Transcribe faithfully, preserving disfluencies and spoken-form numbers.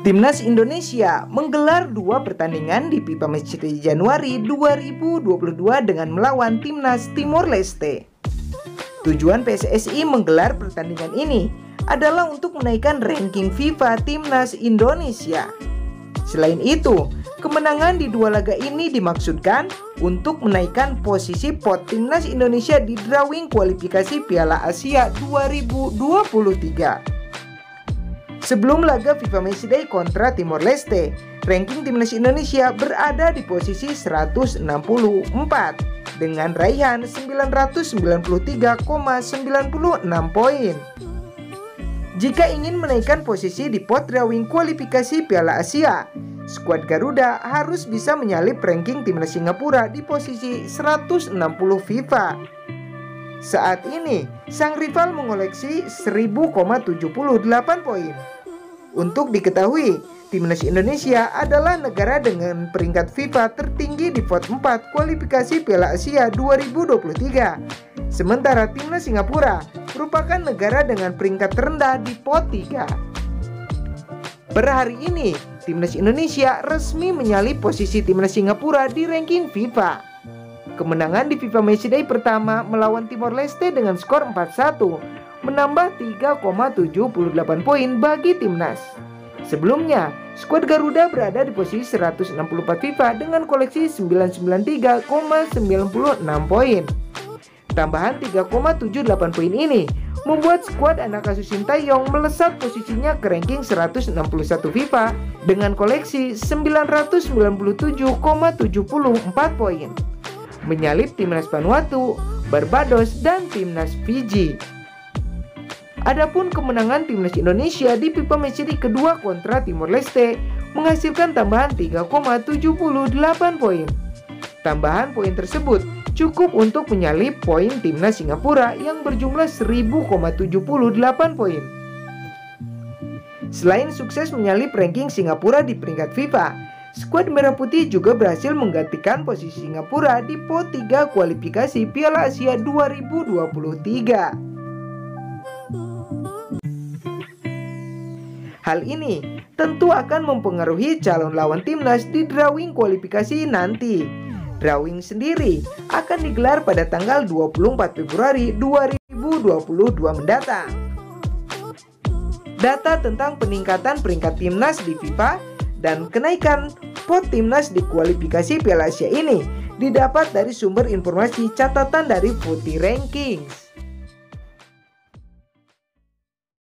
Timnas Indonesia menggelar dua pertandingan di FIFA Matchday Januari dua ribu dua puluh dua dengan melawan Timnas Timor Leste. Tujuan P S S I menggelar pertandingan ini adalah untuk menaikkan ranking FIFA Timnas Indonesia. Selain itu, kemenangan di dua laga ini dimaksudkan untuk menaikkan posisi pot Timnas Indonesia di drawing kualifikasi Piala Asia dua ribu dua puluh tiga. Sebelum laga FIFA Matchday kontra Timor Leste, ranking Timnas Indonesia berada di posisi seratus enam puluh empat dengan raihan sembilan ratus sembilan puluh tiga koma sembilan enam poin. Jika ingin menaikkan posisi di pot drawing kualifikasi Piala Asia, skuad Garuda harus bisa menyalip ranking Timnas Singapura di posisi seratus enam puluh FIFA. Saat ini, sang rival mengoleksi seribu tujuh puluh delapan poin. Untuk diketahui, Timnas Indonesia adalah negara dengan peringkat FIFA tertinggi di pot empat kualifikasi Piala Asia dua ribu dua puluh tiga. Sementara Timnas Singapura merupakan negara dengan peringkat terendah di pot tiga. Per hari ini, Timnas Indonesia resmi menyalip posisi Timnas Singapura di ranking FIFA. Kemenangan di FIFA Matchday pertama melawan Timor Leste dengan skor empat satu menambah tiga koma tujuh delapan poin bagi Timnas. Sebelumnya, skuad Garuda berada di posisi seratus enam puluh empat FIFA dengan koleksi sembilan ratus sembilan puluh tiga koma sembilan enam poin. Tambahan tiga koma tujuh delapan poin ini membuat skuad anak asuh Sintayong melesat posisinya ke ranking seratus enam puluh satu FIFA dengan koleksi sembilan ratus sembilan puluh tujuh koma tujuh empat poin, menyalip Timnas Vanuatu, Barbados, dan Timnas Fiji. Adapun kemenangan Timnas Indonesia di FIFA Matchday kedua kontra Timor Leste menghasilkan tambahan tiga koma tujuh delapan poin. Tambahan poin tersebut cukup untuk menyalip poin Timnas Singapura yang berjumlah seribu tujuh puluh delapan poin. Selain sukses menyalip ranking Singapura di peringkat FIFA, skuad Merah Putih juga berhasil menggantikan posisi Singapura di pot tiga kualifikasi Piala Asia dua ribu dua puluh tiga. Hal ini tentu akan mempengaruhi calon lawan Timnas di drawing kualifikasi nanti. Drawing sendiri akan digelar pada tanggal dua puluh empat Februari dua ribu dua puluh dua mendatang. Data tentang peningkatan peringkat Timnas di FIFA dan kenaikan pot Timnas di kualifikasi Piala Asia ini didapat dari sumber informasi catatan dari Footy Rankings.